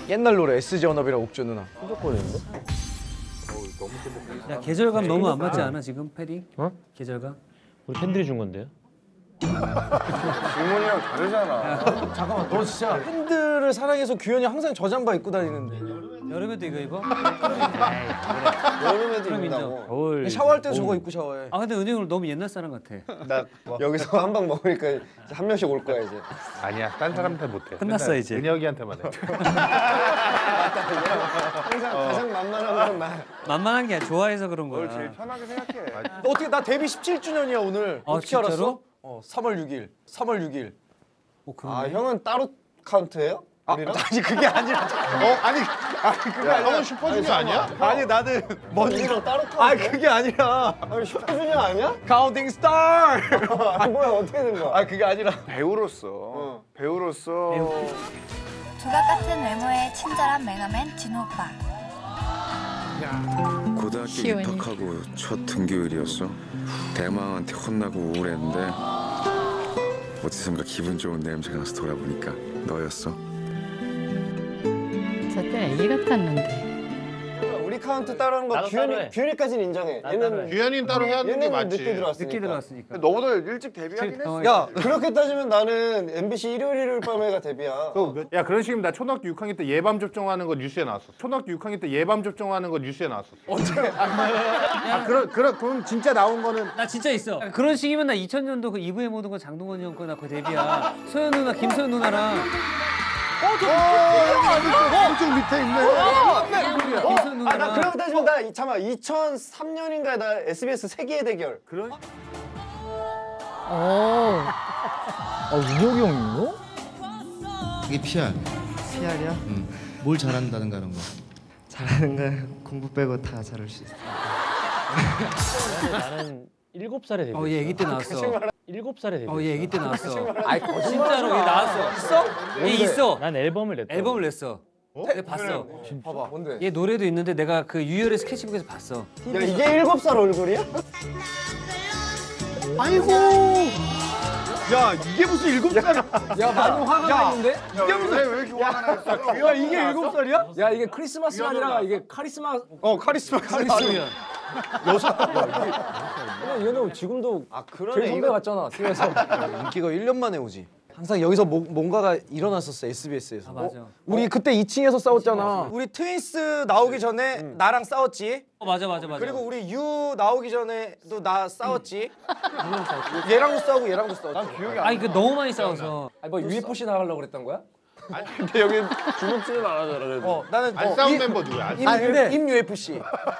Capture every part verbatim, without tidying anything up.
옛날 노래 에스지 언업이랑 옥주 누나. 끈적거리는데? 야 계절감 너무 안 맞지 않아 지금 패딩? 어? 계절감? 우리 팬들이 준 건데요? 질문이랑 다르잖아. 잠깐만, 너 진짜 팬들을 사랑해서 규현이 항상 저 잠바 입고 다니는데. 여름에도 이거 입어? 여름에도 그럼 인정. 입는다고. 겨울 샤워할 때 저거 입고 샤워해. 아 근데 은영이 오늘 너무 옛날 사람 같아. 나 여기서 한 방 먹으니까 이제 한 명씩 올 거야 이제. 아니야, 딴 사람한테 못해. 끝났어, 맨날 이제. 은혁이한테만 해. 항상 어. 가장 만만한 건 나. 만만한 게 아니라 좋아해서 그런 거야. 뭘 제일 편하게 생각해. 너 어떻게 나 데뷔 십칠 주년이야 오늘. 아, 어떻게 진짜로? 알았어? 어, 삼월 육일. 삼월 육일. 어, 아 그러네. 형은 따로 카운트해요? 아, 우리랑? 아니 그게 아니라. 어 아니 아니 그게 아니라. 형은 슈퍼주니어 아니야? 아니 나는 뭔지. 우리랑 따로 카운트. 아 그게 아니라. 아니 슈퍼주니어 아니야? 카운팅 스타. 아 뭐야 어떻게 된 거야? 아 그게 아니라. 배우로서 어. 배우로서 조각 같은 외모의 친절한 매너맨 진호 오빠. 고등학교 시원히. 입학하고 첫 등교일이었어. 대망한테 혼나고 우울했는데 어디선가 기분 좋은 냄새가 나서 돌아보니까 너였어. 저 때 애기 같았는데. 우리 카운트 따로 하는 거 나도 따로 규현이 해. 규현이까지는 인정해. 나도 따로 해. 규현이는 따로 해야 되는 게 얘네는 맞지. 늦게 들어왔으니까. 늦게 들어왔으니까. 너보다 일찍 데뷔하긴 했어. 야 그렇게 따지면 나는 엠비씨 일요일 일요일 밤에가 데뷔야. 야 그런 식이면 나 초등학교 육 학년 때 예밤 접종하는 거 뉴스에 나왔어. 초등학교 육 학년 때 예밤 접종하는 거 뉴스에 나왔어. 언제? 아 그런 그런 그럼 진짜 나온 거는 나 진짜 있어. 그런 식이면 나 이천 년도 그 이브의 모든 건 장동건이 형 거나 그 데뷔야. 소연 누나, 김소연 누나랑. 엄청 밑에 있네. 김소연 아 나 누나랑. 그렇게 따지면 나 이- 잠깐만 이천삼 년인가에 나 에스비에스 세계의 대결. 그런 아 은혁이 형이요? 이게 피알. 피알이야? 응. 뭘 잘한다든가 그런 거. 잘하는 거 공부 빼고 다 잘할 수 있어. 나는 일곱 살에 데뷔. 어, 얘 아기 때 나왔어. 일곱 살에 데뷔. 어, 얘 아기 때 나왔어. 아이 진짜로 얘 나왔어. 있어? 얘 있어. 난 앨범을 냈다. 앨범을 냈어. 내가 봤어. 봐봐 뭔데? 얘 노래도 있는데 내가 그 유열의 스케치북에서 봤어. 야 이게 일곱 살 얼굴이야? 아이고. 야 이게 무슨 일곱 살이야? 야 많이 화가 나 있는데? 이게 무슨 왜 이렇게 화가 나? 야 이게 일곱 살이야? 야 이게 크리스마스가 아니라 이게 카리스마. 어 카리스마 카리스마. 얘는 지금도 아 제일 그러네. 선배 같잖아 팀에서. 인기가 일 년 만에 오지. 항상 여기서 뭐, 뭔가가 일어났었어 에스비에스에서. 아 맞아. 우리 그때 이 층에서 싸웠잖아. 우리 트윈스 나오기 전에 나랑 싸웠지. 어, 맞아 맞아 맞아. 그리고 우리 유 나오기 전에도 나 싸웠지. 얘랑도 싸우고 얘랑도 싸웠지. 난 기억이 아니 그 너무 많이 싸워서. 아니 뭐 유에프씨 나가려고 그랬던 거야? 아니 근데 여기 주먹질은 안 하잖아. 그래도. 어 나는 안 어, 싸운 임- 멤버 누구야? 안 임, 아니, 근데- 임 유에프씨.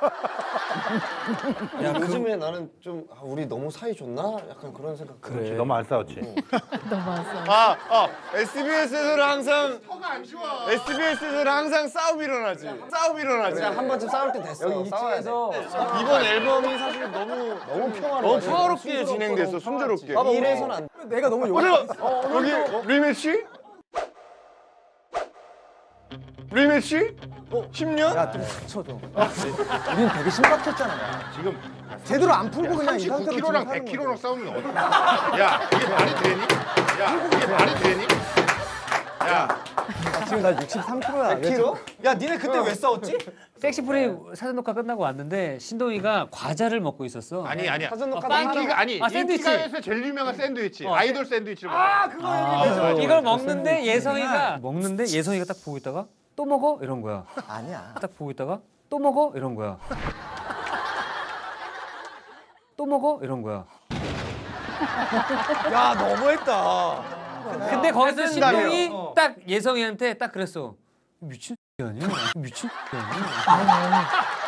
야 요즘에 나는 좀 아, 우리 너무 사이 좋나? 약간 그런 생각. 그래. 너무 안 싸웠지. 너무 왔어. 아, 아, 에스비에스에서는 항상 에스비에스에서는 항상 싸움 일어나지. 싸움 일어나지. 한 번쯤 싸울 때 됐어. 여기 이 층에서 이번 앨범이 사실 너무 너무 평화로워. 너무 평화롭게 진행됐어. 순조롭게. 봐봐, 이래서는 안. 내가 너무 욕. 어, 여기 리매치? 리매치? 어, 십 년? 야, 좀 닥쳐줘. 우린 되게 심각했잖아. 지금 제대로 안 풀고 그냥 이 상태로 삼십구 킬로그램랑 백 킬로그램 싸우면 어떡해? 야 이게 말이 되니? 야 이게 말이 되니? 야 지금 나 육십삼 킬로야. 백 킬로? 야, 니네 그때 왜 싸웠지? 섹시프리 사전 녹화 끝나고 왔는데 신동이가 과자를 먹고 있었어. 아니 아니야. 사전 녹화 인기가 아니 아, 샌드위치. 인기가에서 제일 유명한 샌드위치. 어, 아이돌 샌드위치를 먹어. 아, 그거 아, 이걸 먹는데 예성이가 먹는데 예성이가 딱 보고 있다가 또 먹어 이런 거야. 아니야. 딱 보고 있다가 또 먹어 이런 거야. 또 먹어 이런 거야. 야, 너무했다. 근데 거기서 신동이 어. 딱 예성이한테 딱 그랬어. 미친 X 아니야? 미친 X 아니야?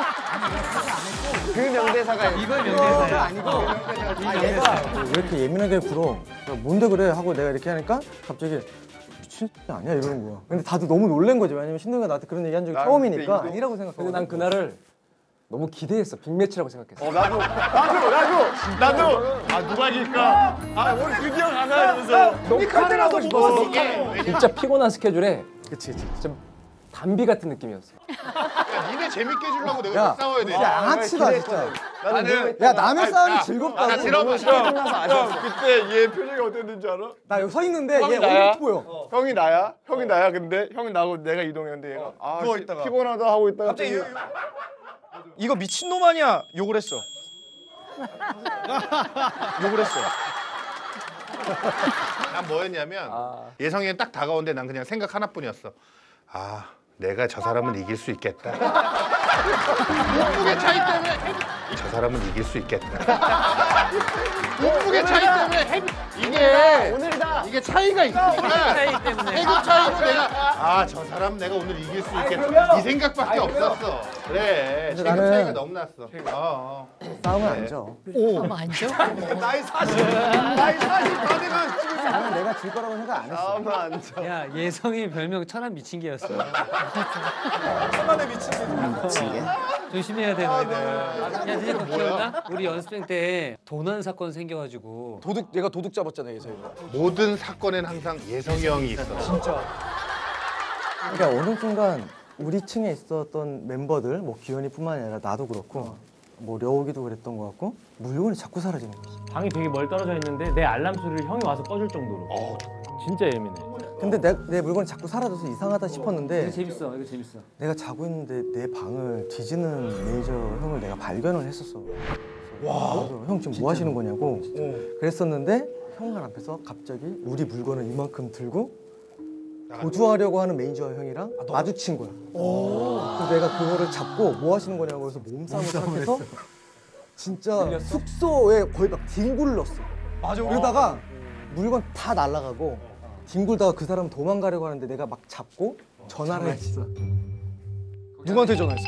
그 명대사가 이걸 명대사야. 아니고. 아, 얘가 왜 이렇게 예민하게 굴어? 야, 뭔데 그래? 하고 내가 이렇게 하니까 갑자기 미친 X 아니야? 이러는 거야. 근데 다들 너무 놀란 거지. 왜냐면 신동이가 나한테 그런 얘기 한 적이 처음이니까. 아니라고 생각하고. 근데 난 그날을 너무 기대했어. 빅매치라고 생각했어. 어 나도 나도 나도 나도 아 누가 이길까? 아 오늘 드디어 가나 이러면서 녹화를 하고 싶었어. 이게 진짜 피곤한 스케줄에 그치, 그치. 진짜 담비 같은 느낌이었어. 야, 니네 재밌게 해주려고 내가 야, 싸워야 돼. 진짜 양아치다 진짜. 나는 야 남의 아니, 싸움이 야, 즐겁다고. 나 들어봐. 형 그때 얘 표정이 어땠는지 알아? 나 여기 서 있는데 형이 얘 나야? 얼굴 보여. 형이 나야? 형이 나야. 근데 형이 나고 내가 이동했는데 얘가 아 누워 피- 있다가. 피곤하다 하고 있다가 갑자기 또 이거 미친놈 아니야 욕을 했어. 욕을 했어. 난 뭐였냐면 예성이는 딱 다가오는데 난 그냥 생각 하나뿐이었어. 아 내가 저 사람은 이길 수 있겠다. 몸무게 차이 때문에 헤비... 저 사람은 이길 수 있겠다. 몸무게 차이 때문에 헤비... 이게 오늘이다. 이게 차이가 있으니까 차이 때문에. 체급 차이로 내가 아 저 사람 내가 오늘 이길 수 있겠다. 이 생각밖에 없었어. 그래 체급 나는- 차이가 너무 났어. 어, 어. 싸움은 안 져. 아마 안 줘? 나이 사십 나이 사십 다 돼가 지금 나는 내가 질 거라고 생각 안 했어. 싸움을 안 쳐. 야 예성이 별명 천안 미친 개였어. 천만에 미친 게 조심해야 돼 너희들. 야 니네 그거 기억나? 우리 연습생 때 도난 사건 생겨가지고 도둑 얘가 도둑 잡았잖아 예서이가. 모든 사건엔 항상 예성이 형이 있어. 진짜. 그러니까 어느 순간 우리 층에 있었던 멤버들, 뭐 기현이뿐만 아니라 나도 그렇고, 뭐 려욱이도 그랬던 것 같고 물건이 자꾸 사라지는 거지. 방이 되게 멀 떨어져 있는데 내 알람 소리를 형이 와서 꺼줄 정도로. 어. 진짜 예민해. 근데 내, 내 물건이 자꾸 사라져서 이상하다 싶었는데 이거 재밌어 이거 재밌어. 내가 자고 있는데 내 방을 뒤지는 매니저 형을 내가 발견을 했었어. 와. 형 지금 뭐 하시는 거냐고. 그랬었는데 형 앞에서 갑자기 우리 물건을 이만큼 들고 도주하려고 하는 매니저 형이랑 마주친 거야. 그래서 내가 그거를 잡고 뭐 하시는 거냐고 해서 몸싸움을 시작해서 진짜 숙소에 거의 막 뒹굴 넣었어. 맞아. 그러다가 물건 다 날아가고 뒹굴다가 그 사람 도망가려고 하는데 내가 막 잡고 전화를 했어. 누구한테 전화했어?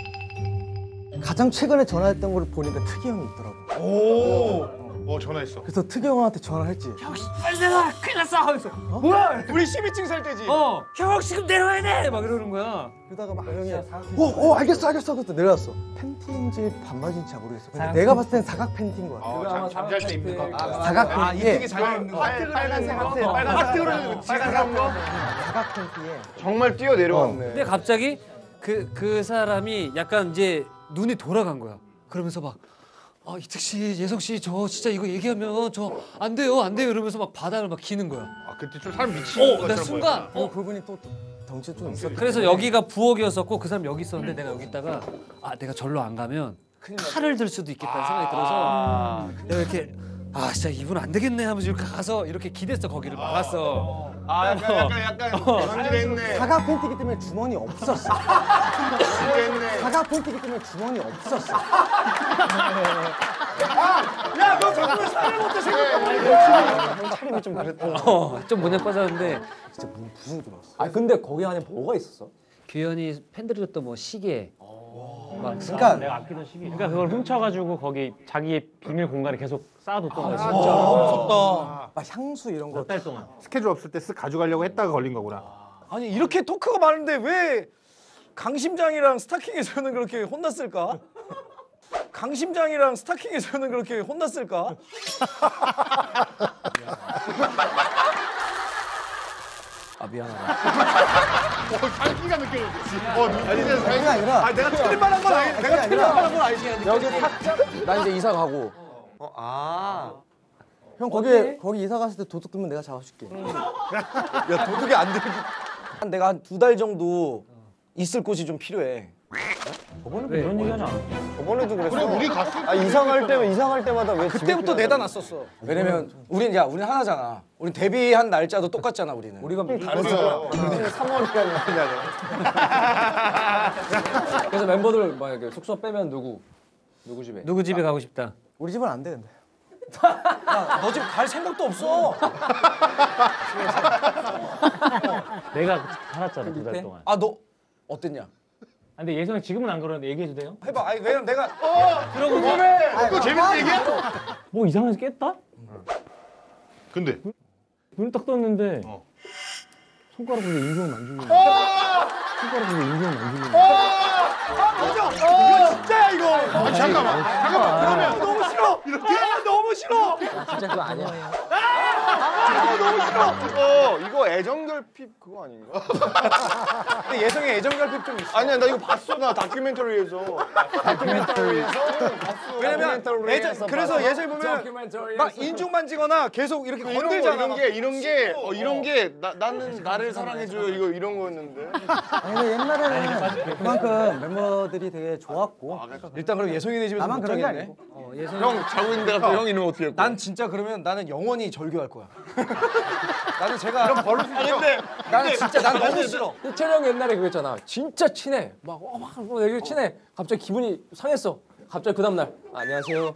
가장 최근에 전화했던 걸 보니까 특이 형이 있더라고. 오. 어 전화했어. 그래서 특이 형한테 전화를 했지. 빨리 내가 큰일 났어 하면서 어? 뭐야? 우리 십이 층 살 때지. 어 형 지금 내려와야 돼 막 이러는 거야. 그러다가 막 형이 어, 어 알겠어 알겠어 하고 내려왔어. 팬티인지 반바지인지 잘 모르겠어. 근데 내가 봤을 땐 사각 팬티인 거야. 어, 잠, 잠잘 때 입는 거. 사각 아, 이 팬티에 되게 잘 입는 거. 빨간색 하트 어, 빨간색 하트 빨간색 거 사각 팬티에 정말 뛰어 내려왔네. 근데 갑자기 그 그 사람이 약간 이제 눈이 돌아간 거야. 그러면서 막 아, 이특 씨, 예성 씨, 저 진짜 이거 얘기하면 저 안 돼요, 안 돼요 이러면서 막 바닥을 막 기는 거야. 아 그때 좀 사람 미친 어, 것처럼 나 순간 어 그분이 또 덩치 좀 있어. 그래서 여기가 부엌이었었고 그 사람 여기 있었는데 내가 여기 있다가 아 내가 절로 안 가면 칼을 들 수도 있겠다는 생각이 들어서 내가 이렇게 아 진짜 이분 안 되겠네 하면서 이렇게 가서 이렇게 기댔어. 거기를 막았어. 아 약간 약간 약간 간지했네. 사각 팬티기 때문에 주머니 없었어. 간지했네. 사각 팬티기 때문에 주머니 없었어. 야너 정말 살을 못해 생각해보니까. 차림이 좀 그랬다. 어, 좀 모냥 빠졌는데 진짜 문 부수고 들어왔어. 아 근데 거기 안에 뭐가 있었어? 규현이 팬들이 줬던 뭐 시계 막 그러니까 내가 아끼던 시기. 그러니까 그걸 훔쳐가지고 거기 자기의 비밀 공간에 계속 쌓아뒀던 거야. 진짜 무섭다. 막 향수 이런 거. 몇 달 동안. 스케줄 없을 때 쓱 가져가려고 했다가 걸린 거구나. 아니 이렇게 토크가 많은데 왜 강심장이랑 스타킹에서는 그렇게 혼났을까? 강심장이랑 스타킹에서는 그렇게 혼났을까? 아 미안하다. 어 살기가 느껴졌지. 어 눈빛에서 그게 살기가. 아니라 아 내가 틀린 말한 건 아니. 내가 틀린 말한 건 아니지. 여기 탁자. 나 이제 이사 가고. 어, 아. 형 거기 거기 이사 갔을 때 도둑 들면 내가 잡아줄게. 야 도둑이 안 되지. 한 내가 한 두 달 정도 있을 곳이 좀 필요해. 저번에도 이런 얘기 하지 않았어? 저번에도 그랬어. 그래 우리 갔을 때. 아 이상할 때면 이상할 때마다 왜 그때부터 내다 놨었어. 왜냐면 우린 야 우린 하나잖아. 우린 데뷔한 날짜도 똑같잖아 우리는. 우리가 다르잖아. 우리는 삼월이라는 말이야. 그래서 멤버들 막 이렇게 숙소 빼면 누구? 누구 집에? 누구 집에 가고 싶다. 우리 집은 안 돼 근데. 너 집 갈 생각도 없어. 내가 살았잖아 두 달 동안. 아 너 어땠냐? 아, 근데 예성이 지금은 안 그러는데 얘기해도 돼요? 해봐. 아니 왜냐면 내가 그러고 그거 재밌는 얘기야? 뭐 이상해서 깼다? 근데 눈을 딱 떴는데 어. 손가락으로 인중을 만지고 있는 손가락으로 인중을 만지고 있는 이거 진짜야 이거. 아, 잠깐만 잠깐만 그러면 너무 싫어. 이렇게 아, 너무 싫어. 진짜 그거 아니야. 아, 너무 싫어. 이거 이거 애정결핍 그거 아닌가? 근데 예성이 애정결핍 좀 있어. 아니야 나 이거 봤어 나 다큐멘터리에서. 다큐멘터리에서 봤어. 왜냐면 예전 그래서 예성이 보면 막 인중 만지거나 계속 이렇게 이런 거, 건들잖아. 이런 게 이런 게 어, 이런 게 나, 나는 나를 사랑해줘요 이거 이런 거였는데. 아니 근데 옛날에는 그만큼 멤버들이 되게 좋았고 일단 그럼 예성이네 집에서 나만 못 그런 게 자겠네. 아니고 어, 예선 형 자고 있는데 갑자기 형 이름 어떻게 할 거야? 난 진짜 그러면 나는 영원히 절교할 거야. 나는 제가 그럼 버릇 아 근데 나는 진짜 난 너무 싫어. 희철이 형 옛날에 그랬잖아. 진짜 친해. 막 어 막 뭐 되게 친해. 갑자기 기분이 상했어. 갑자기 그 다음 날 안녕하세요.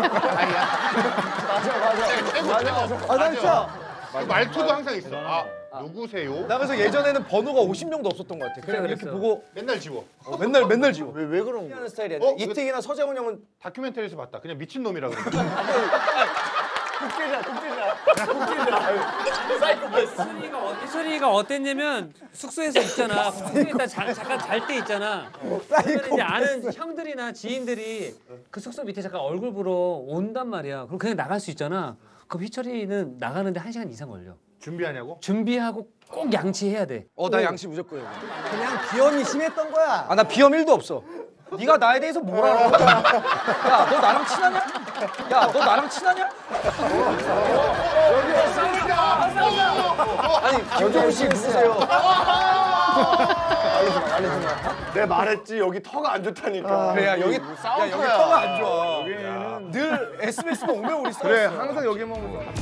맞아 맞아. 아, 나 진짜. 말투도 항상 있어. 아 누구세요? 나 그래서 예전에는 번호가 오십 명도 없었던 것 같아. 그냥 이렇게 보고 맨날 지워. 어, 맨날 맨날 지워. 왜 왜 그런 거야? 하는 스타일이야. 어? 이태기나 서재원 형은 다큐멘터리에서 봤다. 그냥 미친 놈이라 그래. 희철이가 어- 희철이가 어땠냐면 숙소에서 있잖아. 숙소에 있다 자, 잠깐 잘 때 있잖아. 그러면 이제 아는 형들이나 지인들이 그 숙소 밑에 잠깐 얼굴 보러 온단 말이야. 그럼 그냥 나갈 수 있잖아. 그럼 희철이는 나가는데 한 시간 이상 걸려. 준비하냐고? 준비하고 꼭 양치해야 돼. 어 나 양치 무조건 해. 그냥 비염이 심했던 거야. 아 나 비염 일도 없어. 네가 나에 대해서 뭘 알아? 야 너 나랑 친하냐? 야 너 나랑 친하냐? 아니 김종우 씨 누구세요? 내가 말했지 여기 터가 안 좋다니까. 그래 야 여기 야 여기 싸움터야. 터가 안 좋아. 여기는 늘 에스비에스만 오면 우리 싸워. 그래 항상 여기만 오면.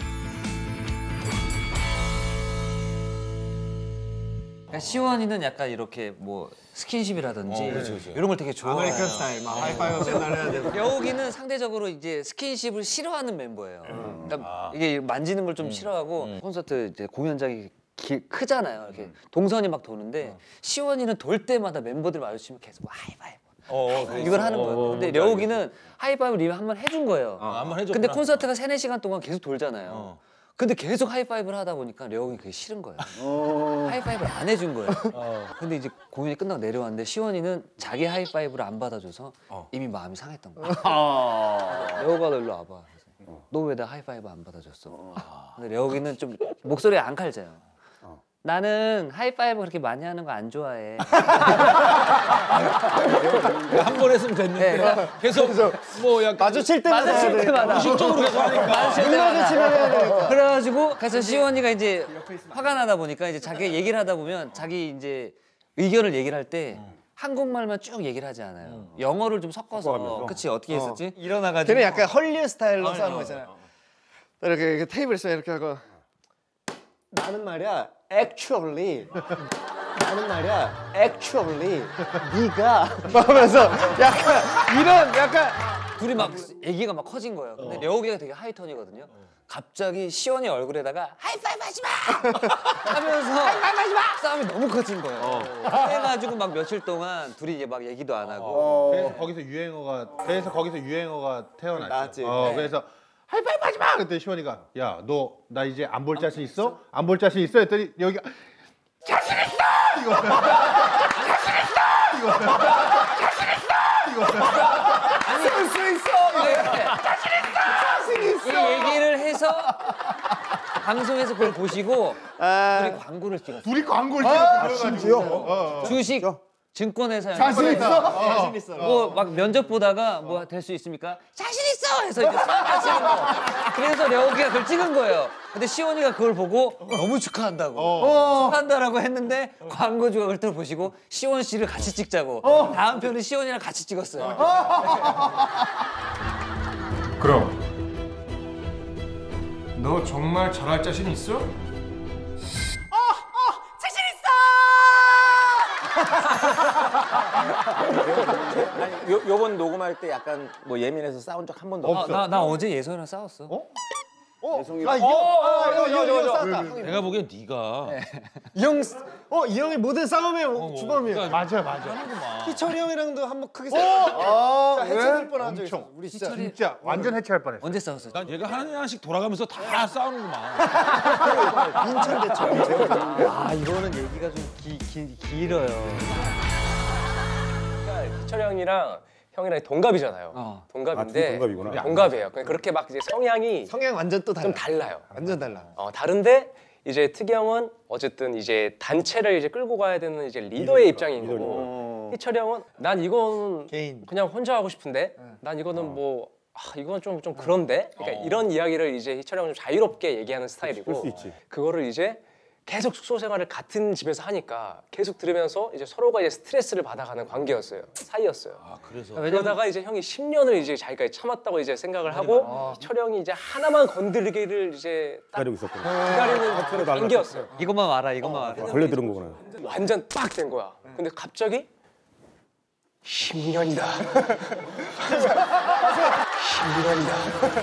그러니까 시원이는 약간 이렇게 뭐 스킨십이라든지 이런 걸 되게 좋아해요. 아메리칸 스타일 막 하이파이브 맨날 해야 되고. 여우기는 상대적으로 이제 스킨십을 싫어하는 멤버예요. 그러니까 이게 만지는 걸 좀 싫어하고 콘서트 이제 공연장이 기, 크잖아요. 이렇게 동선이 막 도는데 시원이는 돌 때마다 멤버들 마주치면 계속 하이파이브. 어, 이걸 하는 거예요. 근데 려욱이는 하이파이브를 이미 한번 해준 거예요. 한번 해줬구나. 근데 콘서트가 세네 시간 동안 계속 돌잖아요. 근데 계속 하이파이브를 하다 보니까 려욱이 그게 싫은 거예요. 하이파이브를 안 해준 거예요. 근데 이제 공연이 끝나고 내려왔는데 시원이는 자기 하이파이브를 안 받아줘서 이미 마음이 상했던 거야. 려욱아 너 일로 와봐. 너 왜 나 하이파이브 안 받아줬어? 근데 려욱이는 좀 목소리에 안 칼져요. 나는 하이파이브 그렇게 많이 하는 거 안 좋아해. 한 번 했으면 됐는데 네, 계속 뭐 약간 마주칠 때마다 마주칠 때마다 의식적으로 계속 하니까 마주칠 때마다 그래가지고 그래서 시원이가 이제 화가 나다 보니까 이제 자기 얘기를 하다 보면 자기 이제 의견을 얘기를 할 때 한국말만 쭉 얘기를 하지 않아요. 영어를 좀 섞어서. 그치 어떻게 했었지? 일어나가지고. 걔는 약간 헐리우드 스타일로 싸우는 거 있잖아요. 이렇게, 이렇게 테이블에서 이렇게 하고 나는 말이야 actually 나는 말이야 actually 네가 하면서 약간 이런 약간 둘이 막 얘기가 막 커진 거예요. 근데 려욱이가 되게 하이톤이거든요. 갑자기 시원이 얼굴에다가 하이파이브 하지 마! 하면서 하이파이브 하지 마! 싸움이 너무 커진 거예요. 그래가지고 막 며칠 동안 둘이 이제 막 얘기도 안 하고. 그래서 거기서 유행어가 그래서 거기서 유행어가 태어났지. 나왔지. 어, 네. 그래서 하이파이브 하지 마! 그때 시원이가 야, 너 나 이제 안 볼 자신 있어? 안 볼 자신 있어? 했더니 여기가 자신 있어! 이거 자신 있어! 이거 자신 있어! 이거 아니 할 수 있어! 네. 자신 있어! 이 얘기를 해서 방송에서 그걸 보시고 둘이 광고를 찍었어요. 둘이 광고를 아, 찍어가지고 심지어? 어, 어. 주식 증권회사 자신 있어? 자신 있어 뭐 막 면접 보다가 뭐 될 수 있습니까? 자신 있어! 해서 이제 하시는 거. 그래서 려욱이가 그걸 찍은 거예요. 근데 시원이가 그걸 보고 너무 축하한다고. 축하한다라고 했는데 광고주가 그걸 보시고 시원 씨를 같이 찍자고. 다음 편은 시원이랑 같이 찍었어요. 그럼 너 정말 잘할 자신 있어? 요, 요번 녹음할 때 약간 뭐 예민해서 싸운 적 한 번도 없어. 나, 나 어제 예선이랑 싸웠어. 어? 아 이거 아 이거 이거 이거 싸웠다 내가 보기엔 네가 이형 어 이 형이 모든 싸움의 주범이야 맞아, 맞아. 희철이 형이랑도 한번 크게 싸웠어 아 해체될 뻔한 적 있어 엄청. 우리 진짜 진짜 완전 해체할 뻔했어. 언제 싸웠어? 난 얘가 하나씩 돌아가면서 다 싸우는구만. 인천 대첩 아 이거는 얘기가 좀 기, 기, 길어요. 그러니까 희철이 형이랑 형이랑 동갑이잖아요. 어. 동갑인데 동갑이구나. 동갑이에요. 그러니까 그렇게 막 이제 성향이 성향 완전 또 달라 좀 달라요. 완전 달라 어, 다른데 이제 특이 형은 어쨌든 이제 단체를 이제 끌고 가야 되는 이제 리더의 입장인 거고 희철이 형은 난 이건 개인. 그냥 혼자 하고 싶은데 난 이거는 어. 뭐 아, 이건 좀 좀 그런데 그러니까 어. 이런 이야기를 이제 희철이 형은 좀 자유롭게 얘기하는 스타일이고 그거를 이제 계속 숙소 생활을 같은 집에서 하니까 계속 들으면서 이제 서로가 이제 스트레스를 받아가는 관계였어요. 사이였어요. 아, 그래서 그러다가 이제 형이 십 년을 이제 자기가 참았다고 이제 생각을 하고 아. 희철이 형이 이제 하나만 건드리기를 이제 기다리고 있었구나. 기다리는 관계였어요. 이것만 알아, 이것만 어, 알아. 걸려 들은 거구나. 완전 빡 된 거야. 근데 갑자기 십 년이다. 십 년이다.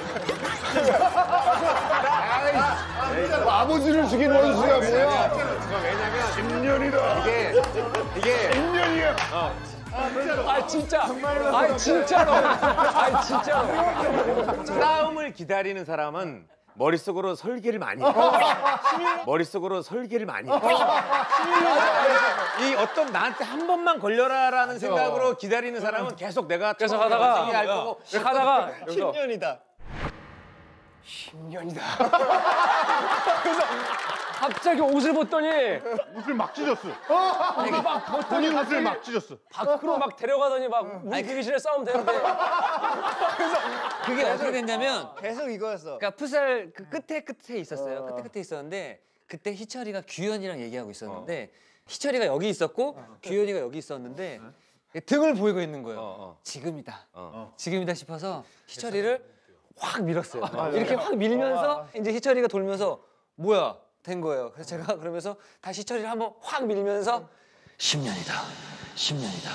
아버지를 죽인 원수야 뭐야? 왜냐면 십 년이다. 이게 이게 십 년이야. 어. 아 진짜. 아 진짜로. 아 진짜로. 싸움을 기다리는 사람은 머릿속으로 설계를 많이 해. 머릿속으로 설계를 많이 해. 이 어떤 나한테 한 번만 걸려라라는 생각으로 기다리는 사람은 계속 내가 계속 하다가 할 거고 하다가 십 년이다. 십 년이다. 그래서 갑자기 옷을 벗더니 옷을 막 찢었어. 아니, 막 본인 옷을 막 찢었어. 밖으로 막 데려가더니 막 무기실에 싸우면 되는데. 그래서 그게 어떻게 됐냐면 계속 이거였어. 그러니까 풋살 그 끝에 끝에 있었어요. 끝에 끝에 있었는데 그때 희철이가 규현이랑 얘기하고 있었는데 희철이가 여기 있었고 규현이가 여기 있었는데 등을 보이고 있는 거예요. 지금이다. 지금이다 싶어서 희철이를 확 밀었어요. 이렇게 확 밀면서 이제 희철이가 돌면서 뭐야 된 거예요. 그래서 제가 그러면서 다시 희철이를 한번 확 밀면서 십 년이다. 십 년이다.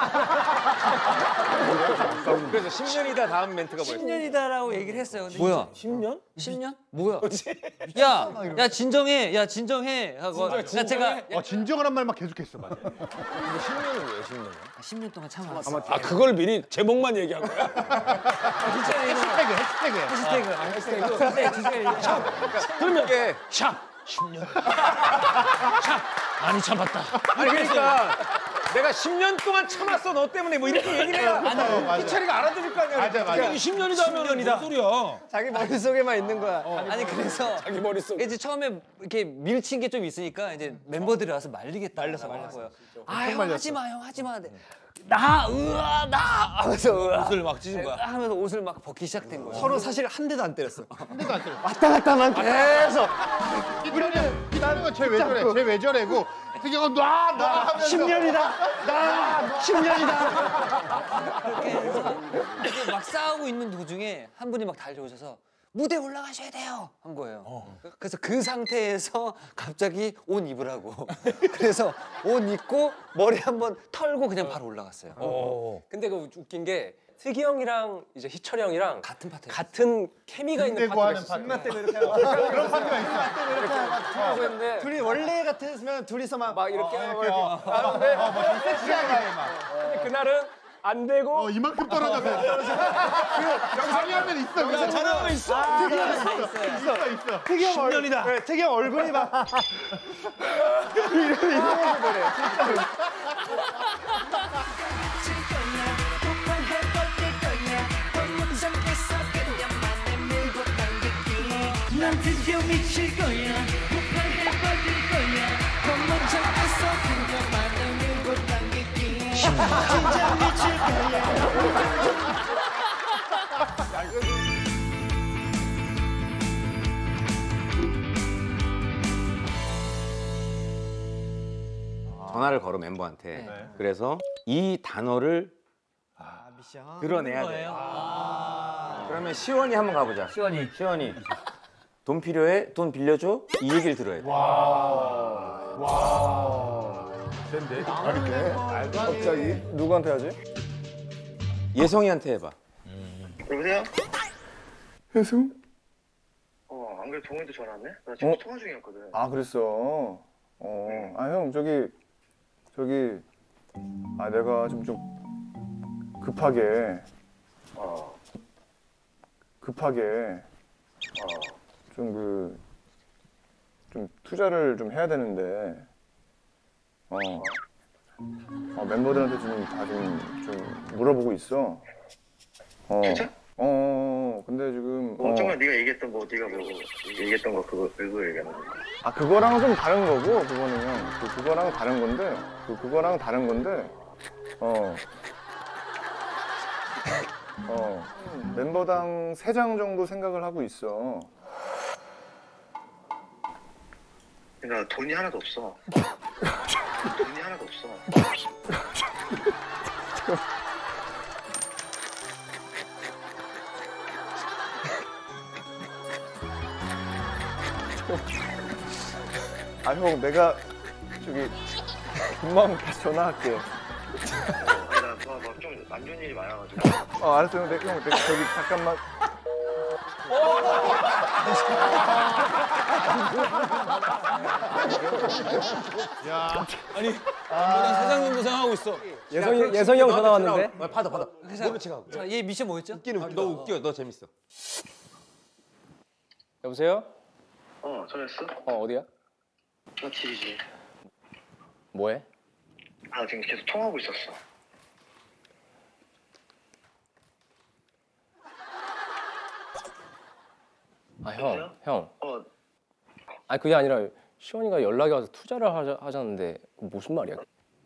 그래서 십 년이다 다음 멘트가 뭐였어요? 십 년이다라고 얘기를 했어요. 근데 뭐야? 십 년? 십 년? 뭐야? 야, 야 진정해, 야 진정해 하고 진정, 야, 제가 어, 진정을 한 말만 계속했어, 맞아. 근데 십 년은 왜요, 십 년은? 십 년 동안 참았어. 아 그걸 미리 제목만 얘기한 거야? 해시태그, 해시태그. 해시태그, 아, 해시태그. 근데 진짜 그러면 이게 샵 십 년. 샵 많이 참았다. 아니 그러니까 내가 십 년 동안 참았어 너 때문에 뭐 이렇게 얘기를 해야 아니, 희철이가 알아들을 거 아니야. 맞아, 맞아. 십 년이다 하면 뭔 소리야? 자기 머릿속에만 있는 거야. 아니 그래서 자기 머릿속. 이제 처음에 이렇게 밀친 게 좀 있으니까 이제 멤버들이 와서 말리겠다. 말려서 말려서요. 아 형 하지 마, 형 하지 마. 나 으아 나 하면서 으아 옷을 막 찢은 거야. 하면서 옷을 막 벗기 시작된 거예요. 서로 사실 한 대도 안 때렸어. 한 대도 안 때려. 왔다 갔다만 계속. 우리는 다른 건쟤왜 저래? 쟤 왜 저래고? 특이가 놔! 놔! 하면서 십 년이다. 나 십 년이다. 그렇게 해서 이렇게 막 싸우고 있는 도중에 한 분이 막 달려오셔서 무대 올라가셔야 돼요 한 거예요. 어. 그래서 그 상태에서 갑자기 옷 입으라고. 그래서 옷 입고 머리 한번 털고 그냥 바로 올라갔어요. 어. 근데 그 웃긴 게 특이 형이랑 이제 희철이 형이랑 같은 파트 같은 케미가 있는 대고 하는 파트가 파트. 있었어요. 이렇게 하고 그런 파트가 있어. 이렇게 하고 했는데 둘이 원래 같으면 둘이서 막, 막 이렇게 어, 하고 이렇게, 어. 이렇게 하는데 어, 뭐 섹시하게 막. 근데 그날은 안 되고 어, 이만큼 떨어져서. 그 영상이 있어. 야, 촬영하고 있어. 특이 형 있어, 있어, 있어. 특이 형 얼굴 네, 특이 형 얼굴이 막 이러면서 그래. 진짜로. 난 드디어 미칠 거야 폭발해버릴 거야 겁먹지 않겠어 그녀만을 밀고 당기기 진짜 미칠 거야. 전화를 걸어 멤버한테. 네. 그래서 이 단어를 아, 미션. 드러내야 돼. 아 그러면 시원이 한번 가보자. 시원이. 시원이. 돈 필요해? 돈 빌려줘? 이 얘기를 들어야 돼. 와. 와. 센데? 다른데? 갑자기 누구한테 하지? 예성이한테 해봐. 여보세요? 혜수? 어, 안 그래 동현도 전화 왔네? 나 지금 어? 통화 중이었거든. 아 그랬어. 어. 아 형 저기 저기 아 내가 좀 좀 급하게 어. 급하게 어. 좀 그 좀 투자를 좀 해야 되는데 어, 어 멤버들한테 좀 다 좀 좀 물어보고 있어. 어. 투자? 어, 어, 어 근데 지금 어, 정말 네가 얘기했던 뭐 네가 뭐 얘기했던 거 그거 그거 얘기하는 거. 아 그거랑은 좀 다른 거고 그거는요. 그 그거랑 다른 건데 그 그거랑 다른 건데 어. 어 멤버당 세 장 정도 생각을 하고 있어. 그러니까 돈이 하나도 없어. 돈이 하나도 없어. 아 형 내가 저기 금방 다시 전화할게. 아니 나좀 안 좋은 일이 많아가지고. 어 알았어 형, 내가 형 내가 저기 잠깐만. 야, 아니 사장님도 생각하고 있어. 예성이 예성이 형 전화 왔는데. 받아 받아. 모른 척하고. 자, 얘 미션 뭐였죠? 웃기는 웃기다. 너 웃겨, 너 재밌어. 여보세요? 어 전화했어? 어 어디야? 나 집이지. 뭐해? 아 지금 계속 통화하고 있었어. 아 형, 형. 어. 아니 그게 아니라 시원이가 연락이 와서 투자를 하자, 하자는데 무슨 말이야?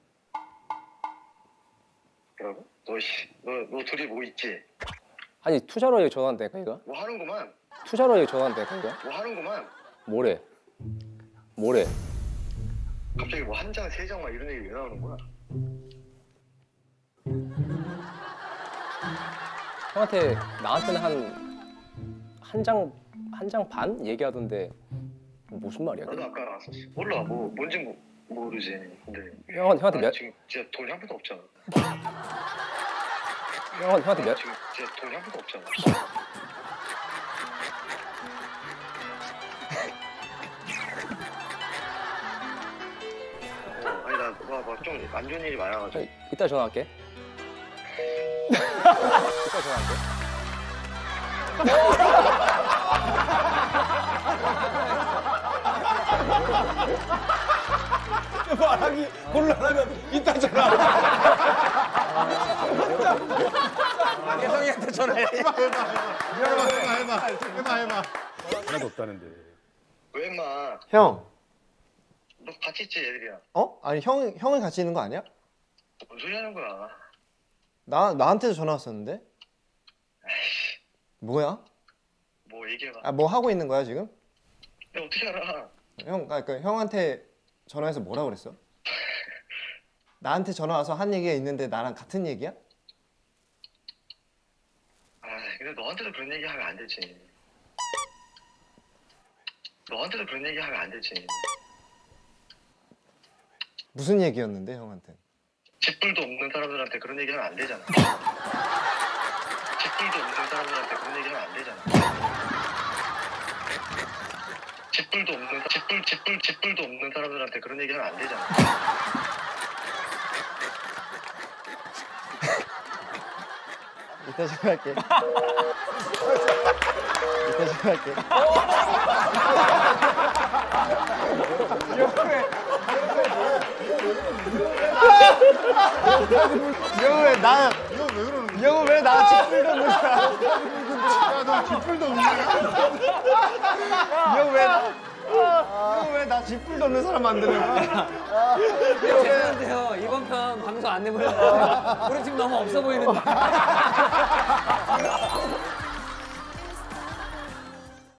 뭐라고? 너 씨, 너, 너 둘이 뭐 있지? 아니 투자로 얘기 전화한다니까 이거? 뭐 하는구만. 투자로 얘기 전화한다니까 이거? 뭐 하는구만. 뭐래? 뭐래? 갑자기 뭐 한 장, 세 장 막 이런 얘기 왜 나오는 거야? 형한테 나한테는 한 한 장 한 장 반 얘기하던데 무슨 말이야? 나도 아까 알았었어. 몰라 뭐 뭔지 모, 모르지. 근데 형 형한테 몇? 지금 진짜 돈이 한 푼도 없잖아. 형 형한테 몇? 지금 진짜 돈이 한 푼도 없잖아. 어, 아니 나좀 안 좋은 일이 많아가지고. 이따 전화할게. 이따 전화할게. 말하기 곤란하면 이따 전화. 예성이한테 전화해. 해봐 해봐 해봐 해봐 해봐 해봐. 하나도 없다는데. 왜 인마? 형. 너 같이 있지 애들이랑. 어? 아니 형 형이 같이 있는 거 아니야? 뭔 소리 하는 거야? 나 나한테도 전화 왔었는데. 뭐야? 뭐 얘기해봐. 아 뭐 하고 있는 거야 지금? 내가 어떻게 알아? 형, 아, 그 형한테 전화해서 뭐라 그랬어? 나한테 전화 와서 한 얘기가 있는데 나랑 같은 얘기야? 아, 근데 너한테도 그런 얘기 하면 안 되지. 너한테도 그런 얘기 하면 안 되지. 무슨 얘기였는데 형한테? 집불도 없는 사람들한테 그런 얘기 하면 안 되잖아. 집불도 없는 사람들한테 그런 얘기 하면 안 되잖아. 집불도 없는 집불 집불 집불도 없는 사람들한테 그런 얘기 하면 안 되잖아. 이따 전화할게. 이따 전화할게. 이거 왜 나? 이거 왜 그러는 거야? 이거 왜 나 집불도 없는 사람? 야너 집불도 없는 거야? 이거 왜? 이거 왜 나 집불도 없는 사람 만드는 거야? 죄송한데요. 이번 편 방송 안 내보려고 우리 지금 너무 없어 보이는데.